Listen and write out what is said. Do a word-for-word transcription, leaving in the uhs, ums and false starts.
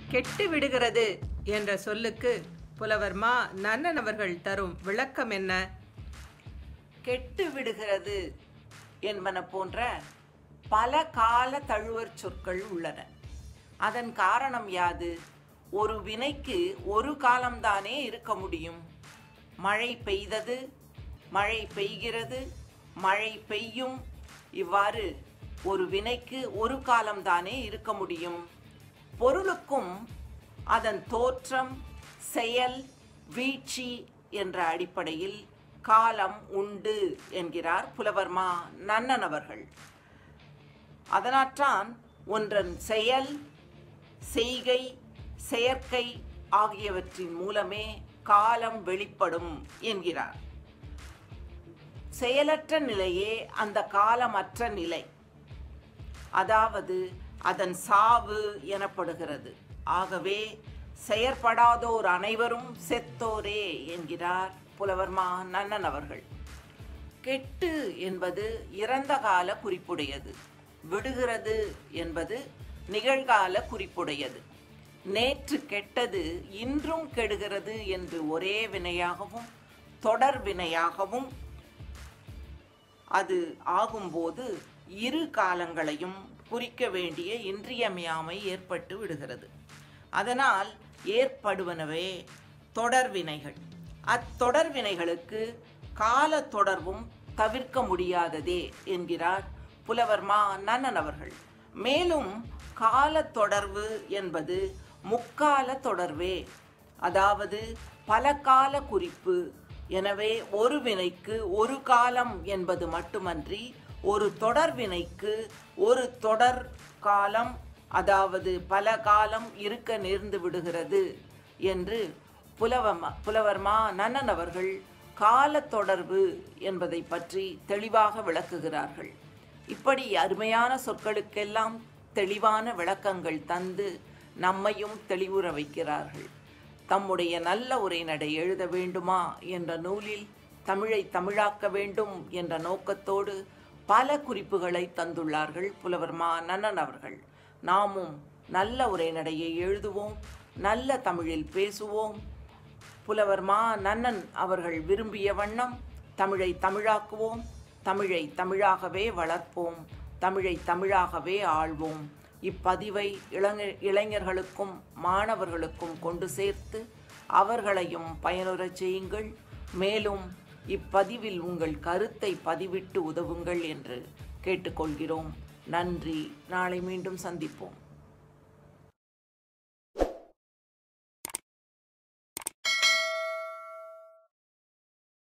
கெட்டு விடுகிறது என்ற சொல்லுக்கு புலவர் மா நன்னன் அவர்கள் தரும் விளக்கம் என்ன? கெட்டு விடுகிறது என்பன போன்ற பல கால தழுவர் சொற்கள் உள்ளன. அதன் காரணம் யாது? ஒரு வினைக்கு ஒரு காலம்தானே இருக்க முடியும். மழை பெய்தது, மழை பெய்கிறது, மழை பெய்யும். இவ்வாறு ஒரு வினைக்கு ஒரு காலம்தானே இருக்க முடியும். பொருளுக்கும் அதன் தோற்றம், செயல், வீழ்ச்சி என்ற அடிப்படையில் காலம் உண்டு என்கிறார் புலவர் மா நன்னன் அவர்கள். அதனால்தான் ஒன்றன் செயல், செய்கை, செயற்கை ஆகியவற்றின் மூலமே காலம் வெளிப்படும் என்கிறார். செயலற்ற நிலையே அந்த காலமற்ற நிலை, அதாவது அதன் சாவு எனப்படுகிறது. ஆகவே செயற்படாதோர் அனைவரும் செத்தோரே என்கிறார் புலவர் மா நன்னன் அவர்கள். கெட்டு என்பது இறந்த கால குறிப்புடையது. விடுகிறது என்பது நிகழ்கால குறிப்புடையது. நேற்று கெட்டது இன்றும் கெடுகிறது என்று ஒரே வினையாகவும் தொடர் வினையாகவும் அது ஆகும்போது இரு காலங்களையும் குறிக்க வேண்டிய இன்றியமையாமை ஏற்பட்டு விடுகிறது. அதனால் ஏற்படுவனவே தொடர் வினைகள். அத்தொடர் வினைகளுக்கு கால தொடர்பும் தவிர்க்க முடியாததே என்கிறார் புலவர் மா நன்னன் அவர்கள். மேலும் கால தொடர்பு என்பது முக்கால தொடர்பே, அதாவது பல கால குறிப்பு. எனவே ஒரு வினைக்கு ஒரு காலம் என்பது மட்டுமன்றி ஒரு தொடர் வினைக்கு ஒரு தொடர் காலம், அதாவது பல காலம் இருக்க நேர்ந்து விடுகிறது என்று புலவ புலவர் மா நன்னன் அவர்கள் கால தொடர்பு என்பதை பற்றி தெளிவாக விளக்குகிறார்கள். இப்படி அருமையான சொற்களுக்கெல்லாம் தெளிவான விளக்கங்கள் தந்து நம்மையும் தெளிவுற வைக்கிறார்கள். தம்முடைய நல்ல உரைநடை எழுத வேண்டுமா என்ற நூலில் தமிழை தமிழாக்க வேண்டும் என்ற நோக்கத்தோடு பல குறிப்புகளை தந்துள்ளார்கள் புலவர் மா நன்னன் அவர்கள். நாமும் நல்ல உரைநடையை எழுதுவோம், நல்ல தமிழில் பேசுவோம். புலவர் மா நன்னன் அவர்கள் விரும்பிய வண்ணம் தமிழை தமிழாக்குவோம், தமிழை தமிழாகவே வளர்ப்போம், தமிழை தமிழாகவே ஆள்வோம். இப்பதிவை இளைஞர் இளைஞர்களுக்கும் மாணவர்களுக்கும் கொண்டு சேர்த்து அவர்களையும் பயனுறச் செய்யுங்கள். மேலும் இப்பதிவில் உங்கள் கருத்தை பதிவிட்டு உதவுங்கள் என்று கேட்டுக்கொள்கிறோம். நன்றி. நாளை மீண்டும் சந்திப்போம்.